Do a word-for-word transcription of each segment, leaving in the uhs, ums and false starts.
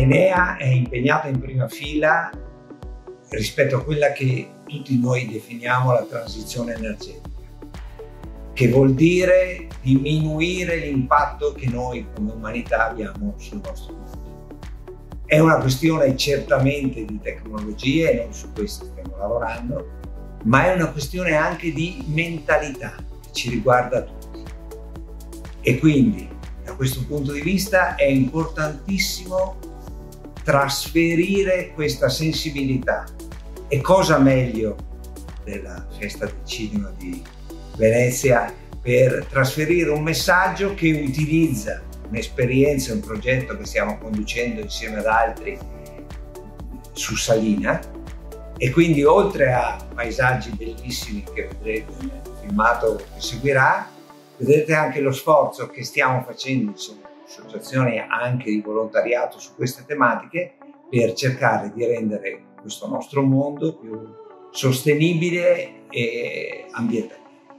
L'Enea è impegnata in prima fila rispetto a quella che tutti noi definiamo la transizione energetica, che vuol dire diminuire l'impatto che noi come umanità abbiamo sul nostro mondo. È una questione certamente di tecnologie, e noi su questo stiamo lavorando, ma è una questione anche di mentalità che ci riguarda tutti. E quindi, da questo punto di vista, è importantissimo trasferire questa sensibilità. E cosa meglio della festa del cinema di Venezia per trasferire un messaggio che utilizza un'esperienza, un progetto che stiamo conducendo insieme ad altri su Salina, e quindi oltre a paesaggi bellissimi che vedrete nel filmato che seguirà, vedrete anche lo sforzo che stiamo facendo insieme a associazioni anche di volontariato su queste tematiche per cercare di rendere questo nostro mondo più sostenibile e ambientale.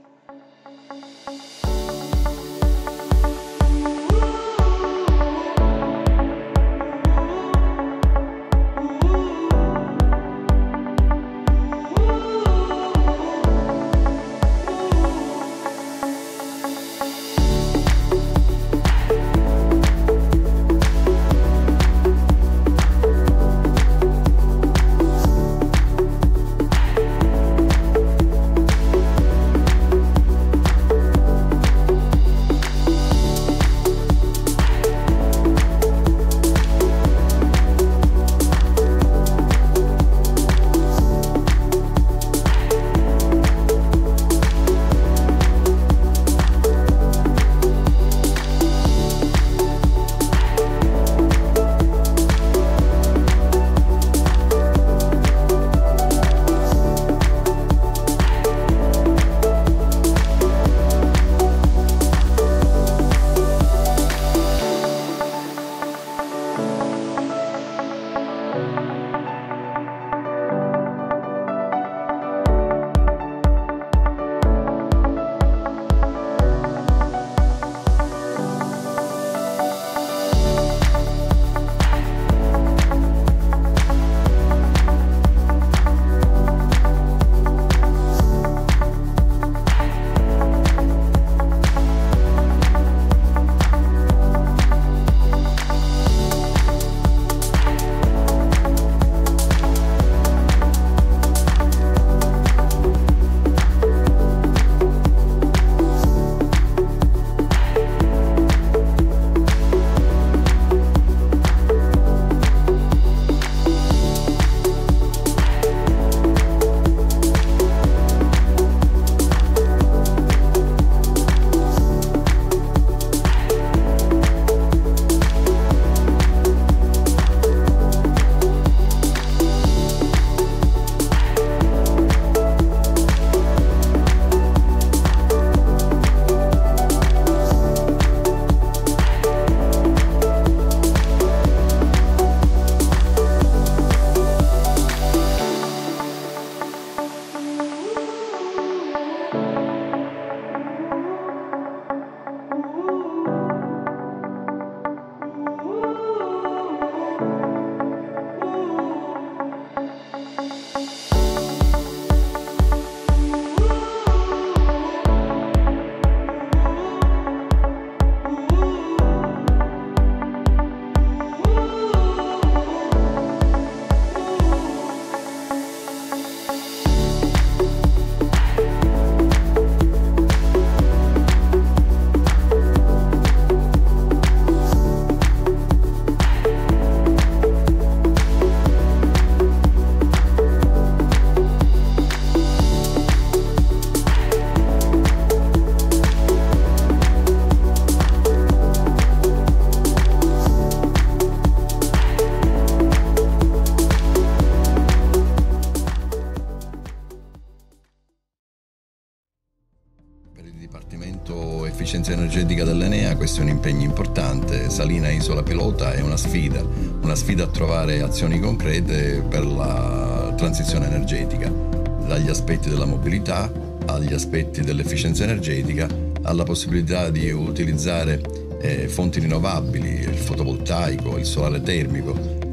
Dipartimento Efficienza Energetica dell'Enea questo è un impegno importante. Salina Isola Pilota è una sfida, una sfida a trovare azioni concrete per la transizione energetica, dagli aspetti della mobilità agli aspetti dell'efficienza energetica, alla possibilità di utilizzare eh, fonti rinnovabili, il fotovoltaico, il solare termico,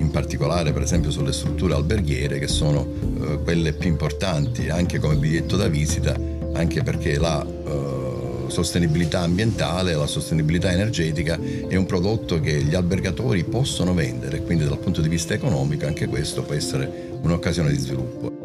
in particolare per esempio sulle strutture alberghiere, che sono eh, quelle più importanti anche come biglietto da visita, anche perché la eh, sostenibilità ambientale, la sostenibilità energetica è un prodotto che gli albergatori possono vendere, quindi dal punto di vista economico anche questo può essere un'occasione di sviluppo.